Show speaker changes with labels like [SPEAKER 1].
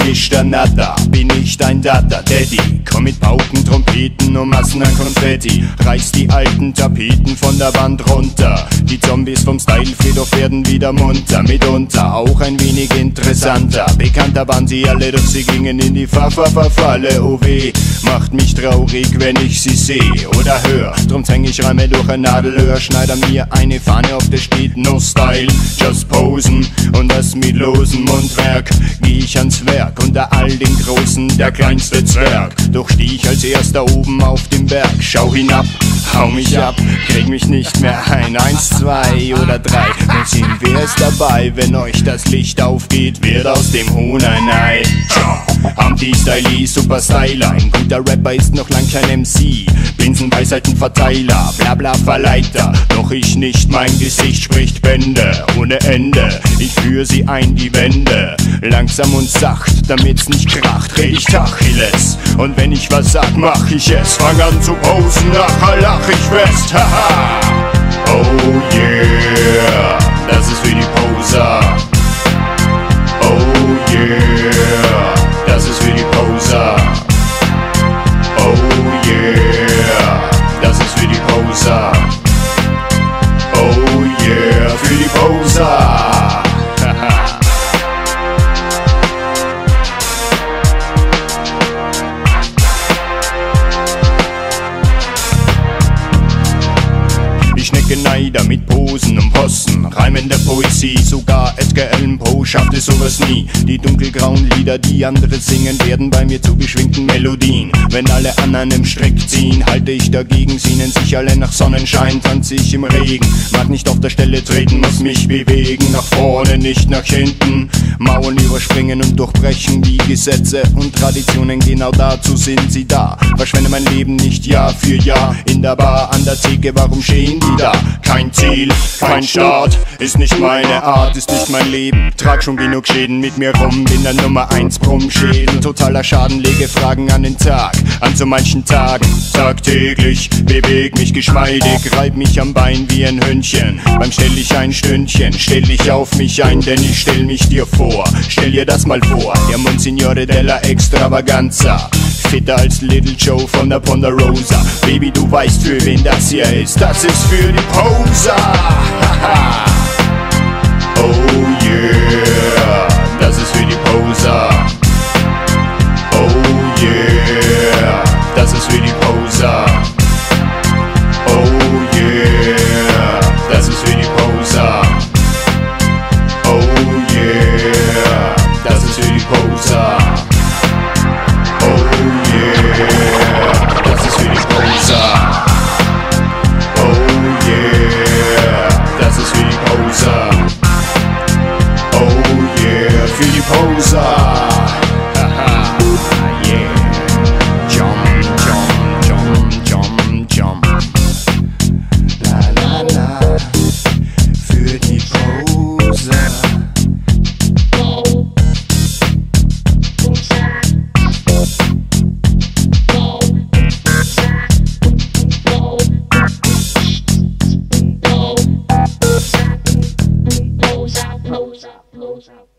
[SPEAKER 1] Mr. Nada, bin ich dein Dada-Daddy. Komm mit Pauken, Trompeten und Massen an Konfetti. Reiß die alten Tapeten von der Wand runter. Die Zombies vom Style-Friedhof werden wieder munter. Mitunter auch ein wenig interessanter. Bekannter waren sie alle, doch sie gingen in die Falle. Oh weh, macht mich traurig, wenn ich sie seh oder hör. Drum zwäng ich Reime durch ein Nadelöhr. Schneider mir eine Fahne, auf der steht No Style, just posen. Und das mit losem Mundwerk geh ich ans Werk. Unter all den Großen der kleinste Zwerg. Doch steh ich als erster oben auf dem Berg. Schau hinab, hau mich ab, krieg mich nicht mehr ein. 1, 2 oder 3, nun sehen wer ist dabei. Wenn euch das Licht aufgeht, wird aus dem Huhn ein Ei. Anti-Stylie, super Styler. Ein guter Rapper ist noch lang kein MC. Binsenweisheitenverteiler, Blabla Verleiter. Doch ich nicht, mein Gesicht spricht Bände ohne Ende. Ich führe sie ein, die Wände, langsam und sacht, damit's nicht kracht. Red ich Tacheles, und wenn ich was sag, mach ich es. Fang an zu posen, nachher lach ich fest. Haha, oh yeah, das ist für die Poser. Oh yeah, das ist für die Poser. Oh yeah, das ist für die Poser. Oh yeah, für die Poser. Ich necke Neider mit Posen und Posten, reimende Poesie, sogar Edgar Allan Poe schaffte sowas nie. Die dunkelgrauen Lieder, die andere singen, werden bei mir zu beschwingten Melodien. Wenn alle an einem Strick ziehen, halte ich dagegen, sehnen sich alle nach Sonnenschein, tanze ich im Regen. Mag nicht auf der Stelle treten, muss mich bewegen, nach vorne, nicht nach hinten. Mauern überspringen und durchbrechen die Gesetze und Traditionen, genau dazu sind sie da. Verschwende mein Leben nicht Jahr für Jahr in der Bar, an der Theke, warum stehen die da? Kein Ziel, kein Start, ist nicht meine Art, ist nicht mein Leben. Trag schon genug Schäden mit mir rum, bin der Nummer 1 Brummschäden. Totaler Schaden, lege Fragen an den Tag, an so manchen Tagen. Tagtäglich, beweg mich geschmeidig, reib mich am Bein wie ein Hündchen. Beim stell ich ein Stündchen, stell dich auf mich ein, denn ich stell mich dir vor. Stell dir das mal vor, der Monsignore della Extravaganza. Fitter als Little Joe von der Ponderosa. Baby, du weißt, für wen das hier ist. Das ist für die Poser. Oh yeah, das ist für die Poser. Oh yeah, das ist für die Poser. Oh yeah, das ist für die Poser. Oh yeah, das ist für die Poser. Das ist für die Poser. Oh yeah, das ist für die Poser. Oh yeah, für die Poser. Haha, yeah. Jump, jump, jump, jump, jump. La la la, für die Poser.
[SPEAKER 2] Close up.